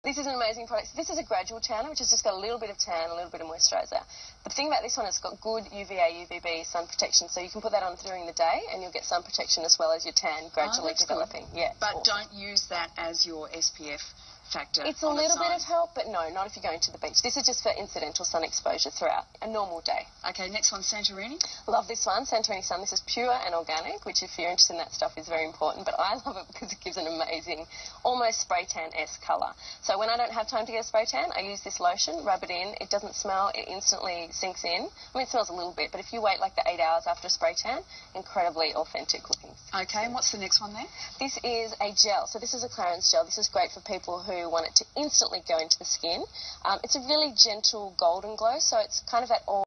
This is an amazing product. This is a gradual tanner, which has just got a little bit of tan, a little bit of moisturiser. The thing about this one, it's got good UVA, UVB sun protection, so you can put that on during the day and you'll get sun protection as well as your tan gradually developing. Good. Yeah, but awesome. Don't use that as your SPF factor. It's a little bit of help, but no, not if you're going to the beach. This is just for incidental sun exposure throughout a normal day. Okay, next one, Santorini. Love this one, Santorini Sun. This is pure and organic, which if you're interested in that stuff is very important, but I love it because it gives an amazing, almost spray tan-esque colour. So when I don't have time to get a spray tan, I use this lotion, rub it in, it doesn't smell, it instantly sinks in. I mean, it smells a little bit, but if you wait like the 8 hours after a spray tan, incredibly authentic looking. Okay, and what's the next one there? This is a gel. So this is a Clarins gel. This is great for people who want it to instantly go into the skin. It's a really gentle golden glow, so it's kind of that all